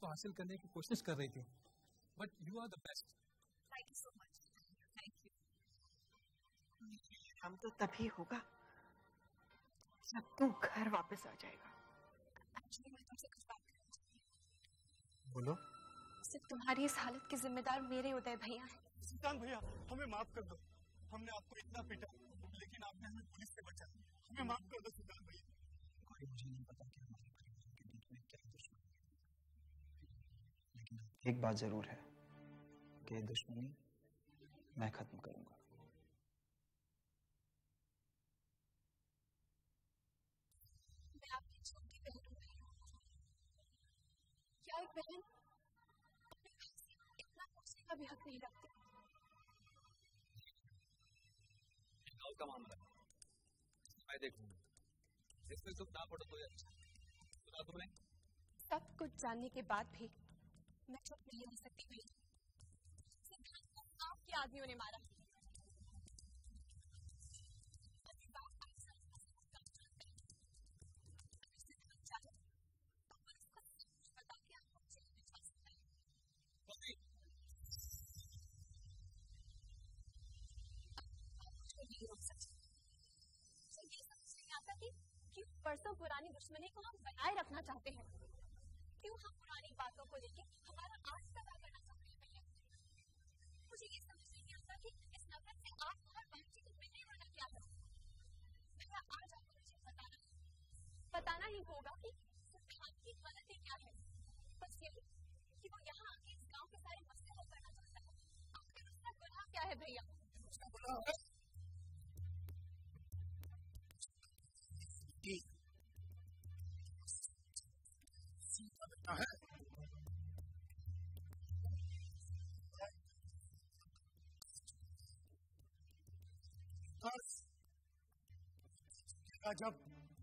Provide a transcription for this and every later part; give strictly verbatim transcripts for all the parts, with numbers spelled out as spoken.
को हासिल करने की कोशिश कर रही थी, but you are the best. Thank you so much. Thank you. हम तो तभी होगा जब तू घर वापस आ जाएगा। एक्चुअली मैं तुमसे कुछ बात करना चाहती हूँ। बोलो। सिर्फ तुम्हारी इस हालत के जिम्मेदार मेरे उदय भैया हैं। सुल्तान भैया, हमें माफ कर दो। हमने आपको इतना पीटा, लेकिन आपने हमें पुलिस से बचाया। हमें माफ कर दो सुल्तान भैया। कोई मुझे नहीं पता कि हमारे परिवार के बीच में क्या दुश्मनी है, लेकिन एक बात जरूर है कि दुश्मनी मैं खत्म करूंगा। मैं आपकी छोटी बहन हूँ। क्या एक बहन अपने भाई से इतना पूछने का भी हक नहीं रखती? का मामला मैं देखूंगा, इसमें तुम ना पड़ो तो अच्छा। सुना तुमने? सब कुछ जानने के बाद भी मैं चुप नहीं रह सकती भैया। सिद्धांत को आपके आदमियों ने मारा। नहीं रोक सकते। ये समझ नहीं आता कि क्यों परसों पुरानी दुश्मनी को हम बनाए रखना चाहते हैं, क्यों हम पुरानी बातों को लेकर हमारा आज तबाह करना चाहते हैं भैया। मुझे ये समझ नहीं आता कि इस नफरत से आज हमारे बहन जी को मिलने वाला क्या है। भैया आज आपको मुझे बताना बताना ही होगा कि सिद्धांत की गलती क्या है। बस ये कि वो यहाँ आके इस गाँव के सारे मसले हल करना चाहता है। आखिर उसका गुनाह क्या है भैया? उसका गुनाह है है जब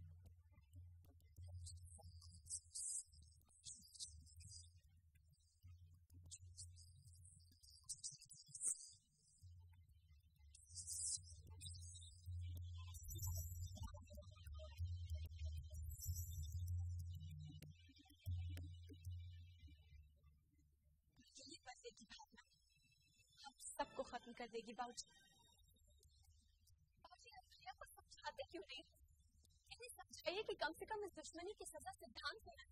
सबको खत्म कर देगी बाबूजी। बाबूजी आप भैया को समझाते क्यों नहीं? इन्हें समझाइए कि कम से कम इस दुश्मनी की सजा सिद्धांत को ना।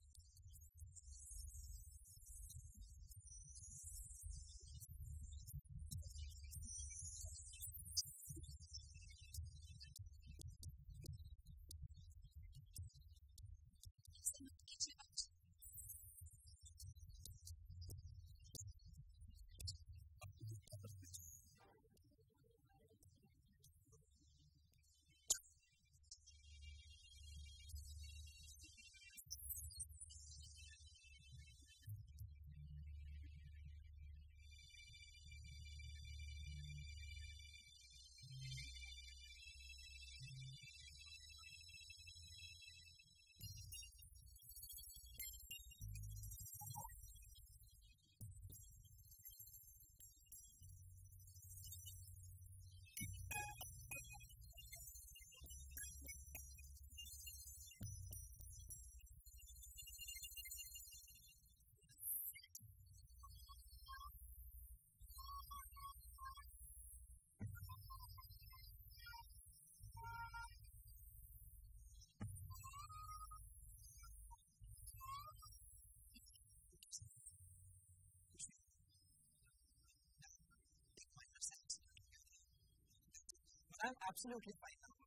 I'm absolutely fine now.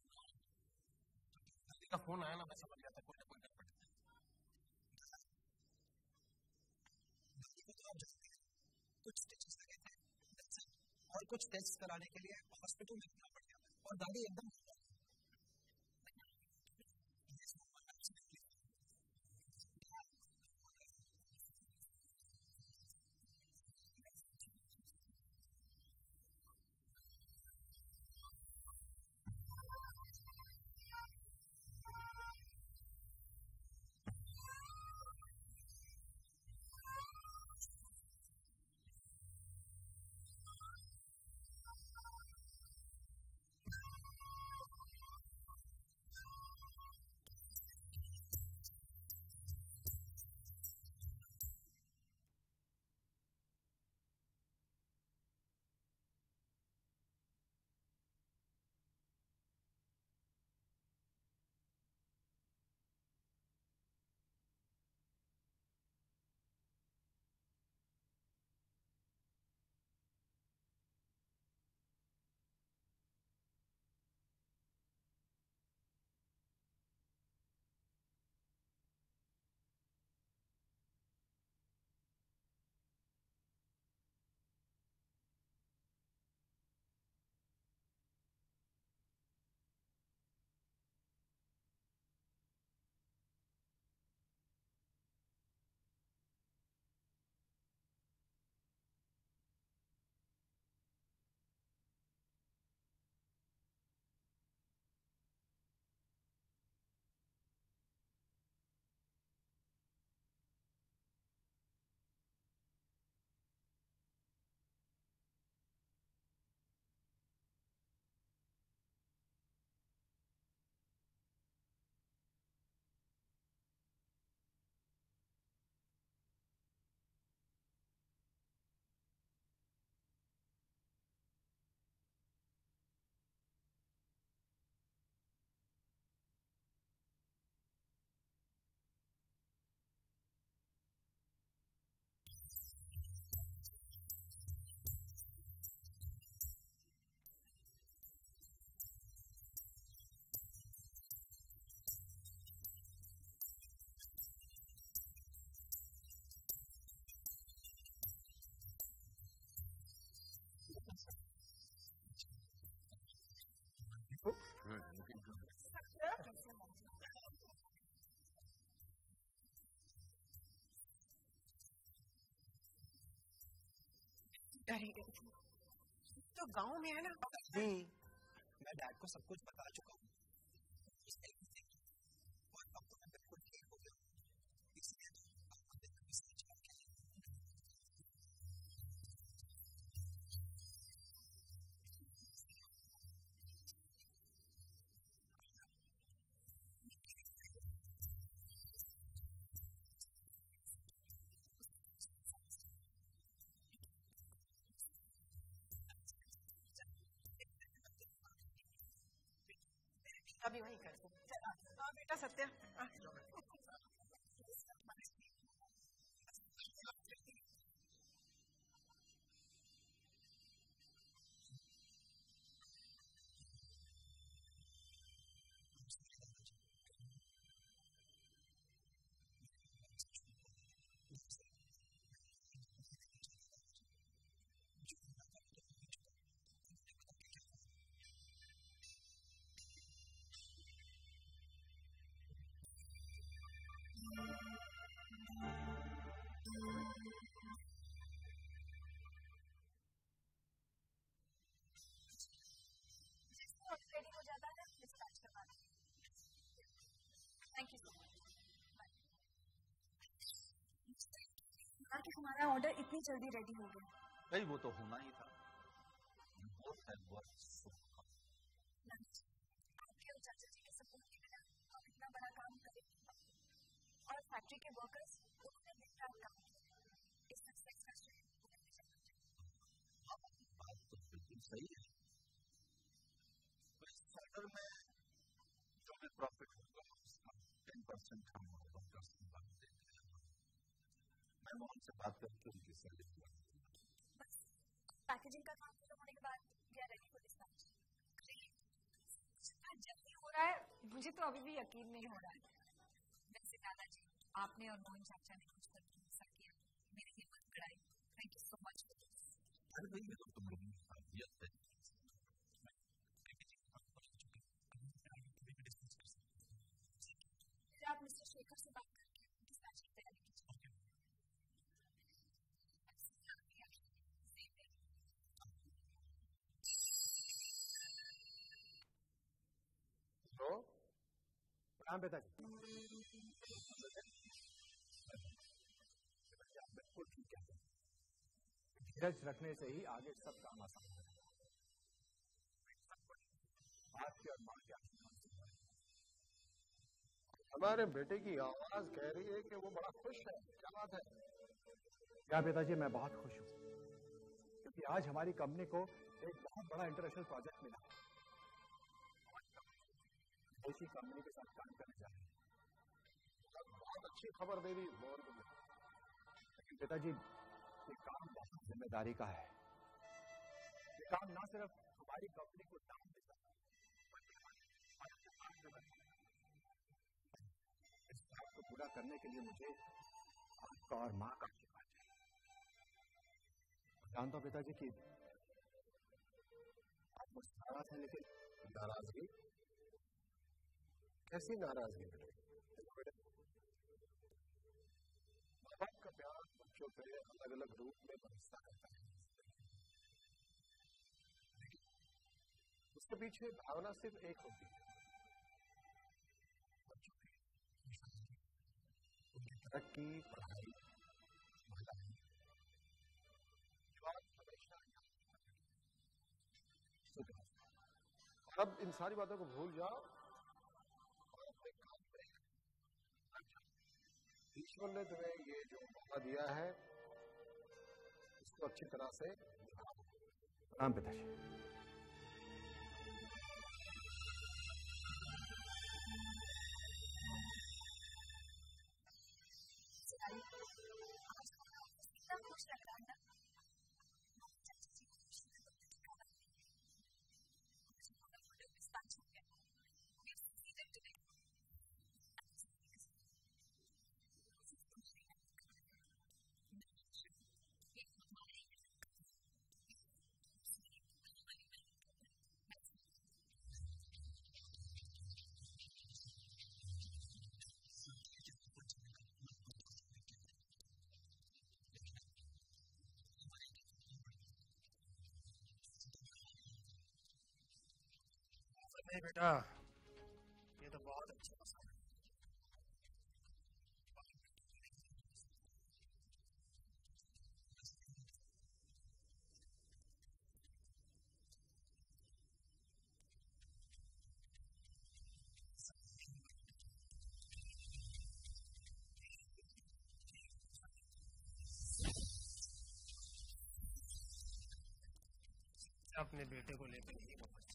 Nandi का फोन आया ना, मैं समझ गया था कोई ना कोई गड़बड़ है। नंदी को तो आप जानते हैं, कुछ स्टिचेस लगे थे और कुछ टेस्ट कराने के लिए हॉस्पिटल में जाना पड़ गया और दादी एकदम डर ही गई थी। तो गांव में है ना। जी, मैं डैड को सब कुछ बता चुका हूँ। और अब तो मैं बिल्कुल ठीक हो गया, इसलिए तो आपको बिल्कुल भी सच बात कही। अभी वही कर दो। हाँ बेटा सत्या, आ। रेडी हो जाता है डिस्पैच करवाना। Thank you so much. कि हमारा ऑर्डर इतनी जल्दी रेडी हो गया। भाई वो तो होना ही था। आपके और चाचा जी के सपोर्ट के बिना हम इतना बड़ा काम करेंगे और फैक्ट्री के वर्कर्स उन्होंने दिन रात काम किया। इस सक्सेस का श्रेय बात तो बिल्कुल सही है। ऑर्डर में जो भी प्रॉफिट होगा उसका टेन परसेंट हम वर्कर्स को बात देते हैं। मैं मोहन से बात करके उनकी सैलरी बस पैकेजिंग का काम खत्म होने के बाद क्या रेडी फॉर डिस्पैच। जल्दी हो रहा है, मुझे तो अभी भी यकीन नहीं हो रहा है। वैसे दादाजी, आपने और मोहन चाचा ने कुछ करके ऐसा किया, मेरी हिम्मत बढ़ाई। Thank you so much. अरे भाई ये तो तुम लोगों की काबिलियत है। आप मिस्टर शेखर से बात करके डिस्पैच की तैयारी कीजिए। तो प्रणाम पिताजी। बिल्कुल ठीक है। धीरज रखने से ही आगे सब काम आसान है। आपके और माँ के आशीर्वाद से हमारे बेटे की आवाज कह रही है कि वो बड़ा खुश है। क्या बात है? क्या पिताजी, मैं बहुत खुश हूँ क्योंकि आज हमारी कंपनी को एक बहुत बड़ा इंटरनेशनल प्रोजेक्ट मिला। देशी कंपनी के साथ काम करने जा रहे हैं। बहुत अच्छी खबर दे रही है। लेकिन पिताजी, ये काम बहुत जिम्मेदारी का है। ये काम ना सिर्फ हमारी कंपनी को नाम देता है, इस बात को पूरा करने के लिए मुझे आपका और माँ का आशीर्वाद चाहिए। जानता हूँ पिताजी कि आप मुझसे नाराज हैं, लेकिन नाराजगी? कैसी नाराजगी बेटे? माँ बाप का प्यार बच्चों पे अलग अलग रूप में बरसता रहता है। उसके पीछे भावना सिर्फ एक होती है, बच्चों की खुशहाली, उनकी तरक्की, पढ़ाई, भलाई। बात हमेशा याद। अब इन सारी बातों को भूल जाओ और अपने काम पे लग जाओ। ईश्वर ने तुम्हें ये जो मौका दिया है इसको अच्छी तरह से निभाओ। प्रणाम पिताजी। कितना खुश लग रहा है ना। डिस्पैच हो गया। अरे बेटा, ये तो बहुत अच्छा मौसम है। अपने बेटे को लेकर यही वापस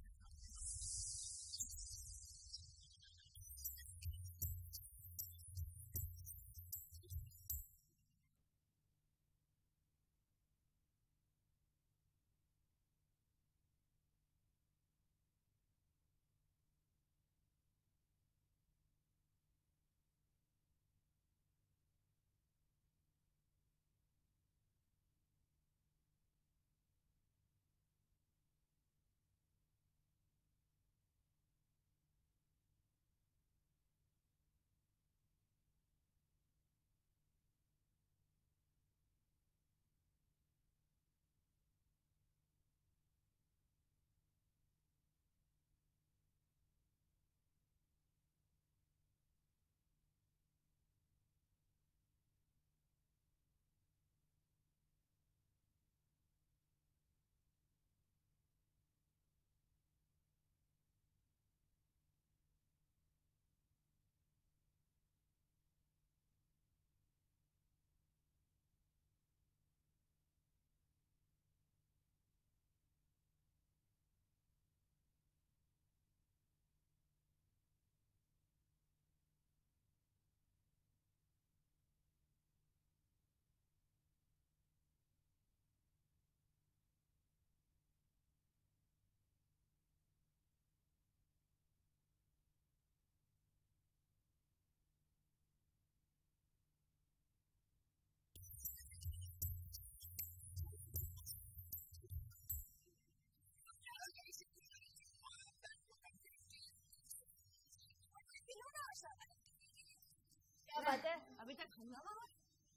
क्या बात है, अभी तक हंगामा हुआ?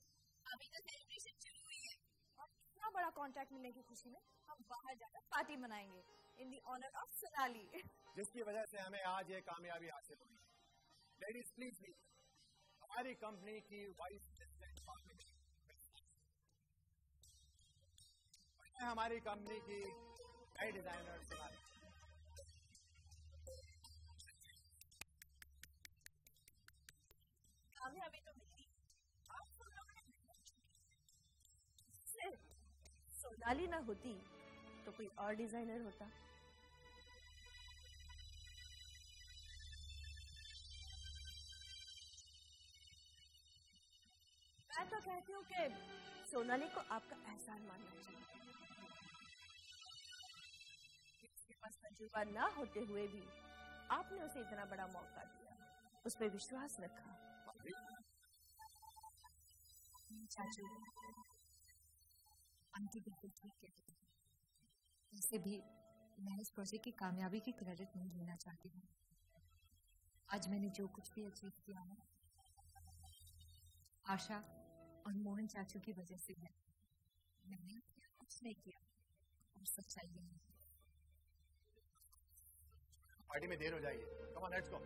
अभी तो सेलिब्रेशन शुरू हुई है और इतना बड़ा कॉन्ट्रैक्ट मिलने की खुशी में हम बाहर जाकर पार्टी मनाएंगे in the honour of Sonali, जिसकी वजह से हमें आज ये कामयाबी हासिल हुई। लेडीज प्लीज भी हमारी कंपनी की वाइस प्रेसिडेंट हमारी कंपनी की नई डिजाइनर सोनाली। कामयाबी तो मिली, सोनाली ना होती तो कोई और डिजाइनर होता। मैं तो कहती हूँ कि सोनाली को आपका एहसान मानना चाहिए। उसके पास तजुर्बा ना होते हुए भी आपने उसे इतना बड़ा मौका दिया, उस पर विश्वास रखा। चाचू, आंटी बिल्कुल ठीक कहती है। वैसे भी मैं इस प्रोजेक्ट की कामयाबी की क्रेडिट नहीं लेना चाहती हूँ। आज मैंने जो कुछ भी अचीव किया है, आशा और मोहन चाचू की वजह से है। मैंने कुछ नहीं किया और सच्चाई है। पार्टी में देर हो जाएगी। Come on, let's go.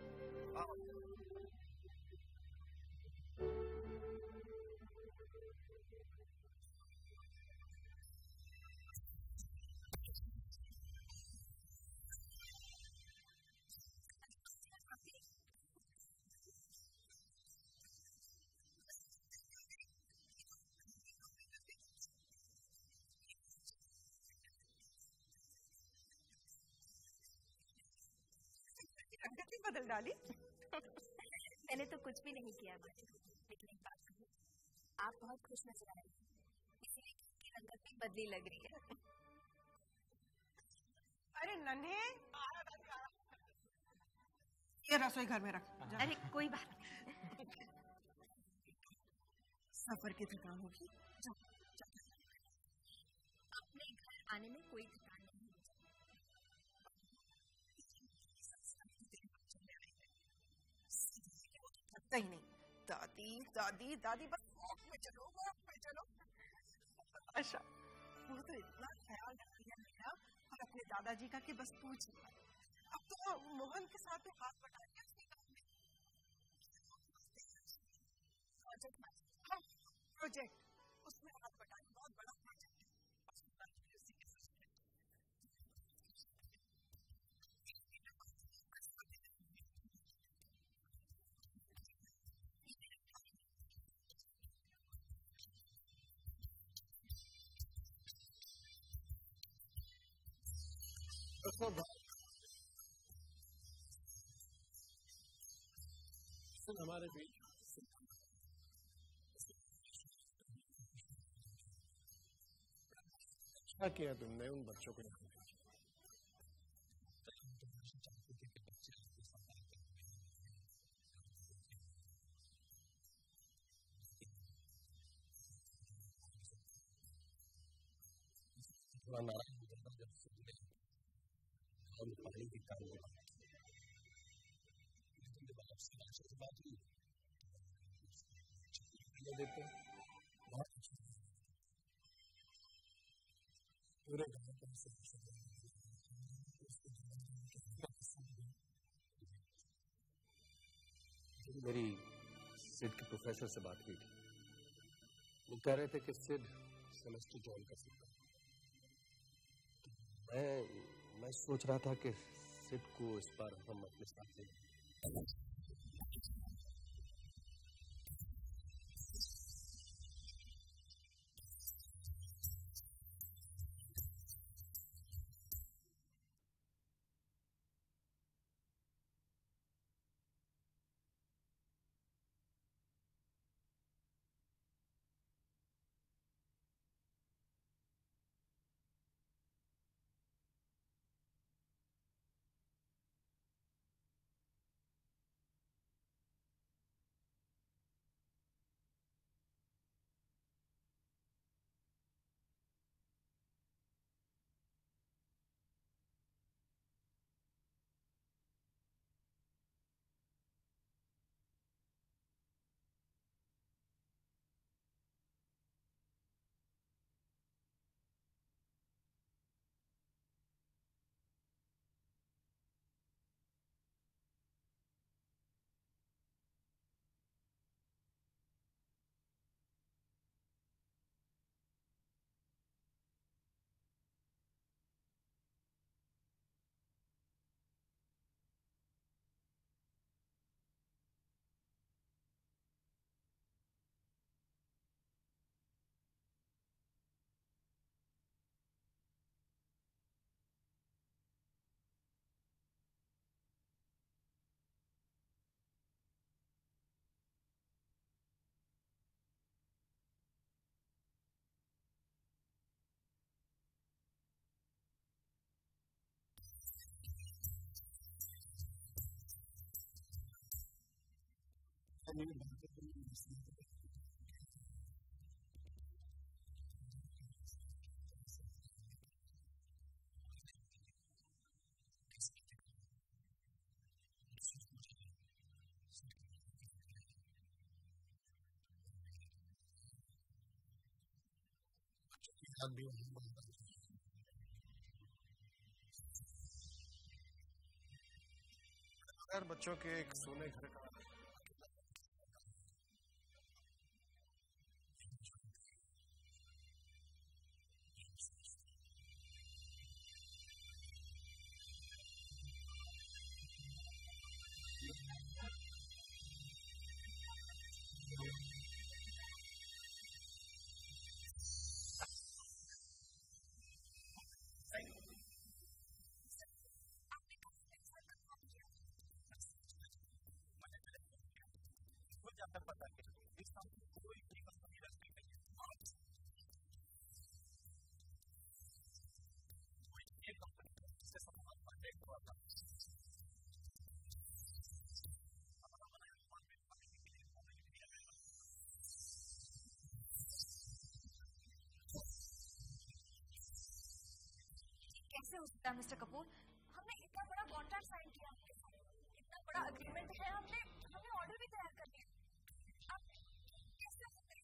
बदल डाली। मैंने तो कुछ भी नहीं किया, लेकिन एक बात कहूँ, आप बहुत खुश नजर आ रही हैं, इसलिए की रंगत भी बदली लग रही है। अरे नन्हे, ये रसोई घर में रख। अरे कोई बात नहीं, सफर की थकान होगी। अपने घर आने में कोई थकान नहीं। थकता ही नहीं। दादी दादी दादी बस वॉक में चलो, वॉक में चलो। अच्छा, वो तो इतना ख्याल रखती है मेरा और अपने दादाजी का कि बस पूछ। अब तो मोहन के साथ भी हाथ बटा लिया उसने काम में। प्रोजेक्ट हाँ प्रोजेक्ट उसमें हाथ बटाने बहुत बड़ा प्रोजेक्ट है। हमारे बीच क्या किया तुमने उन बच्चों को पानी की काम देते पूरे मेरी सिड के प्रोफेसर से बात हुई थी। वो कह रहे थे कि सिड सेमेस्टर ज्वाइन कर सकता है। मैं मैं सोच रहा था कि सिड को इस बार हम अपने साथ ले अगर बच्चों के एक सोने घर का कैसे हो सकता है मिस्टर कपूर? हमने इतना बड़ा कॉन्ट्रैक्ट साइन किया आपके साथ, इतना बड़ा एग्रीमेंट है, हमने हमने ऑर्डर भी तैयार कर दिया। आप कैसे हो सकते हैं?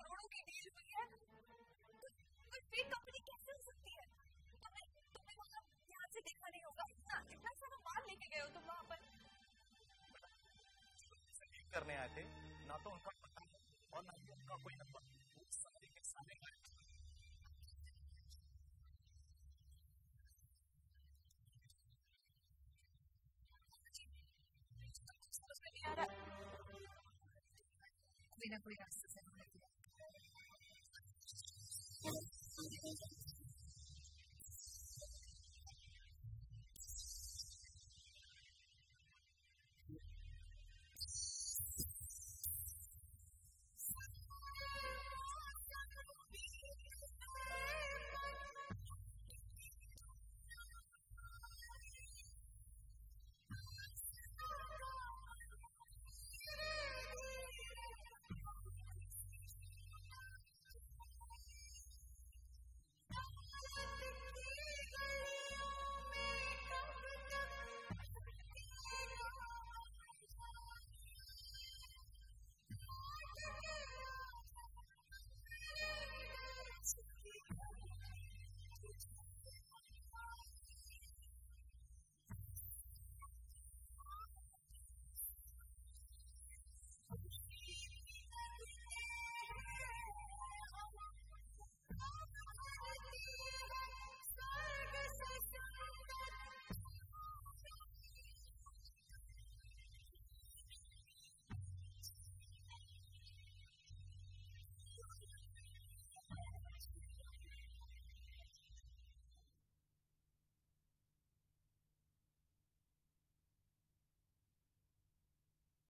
करोड़ों की डील हुई है, कोई फेक कंपनी कैसे हो सकती है? तुमने तुमने वहाँ ध्यान से देखा नहीं होगा, इतना इतना सारा माल लेके गए हो तुम वहाँ पर। करने आए थे ना तो उनका पता और ना ही उनका कोई नंबर, सारे के सारे कोई ना कोई रास्ते से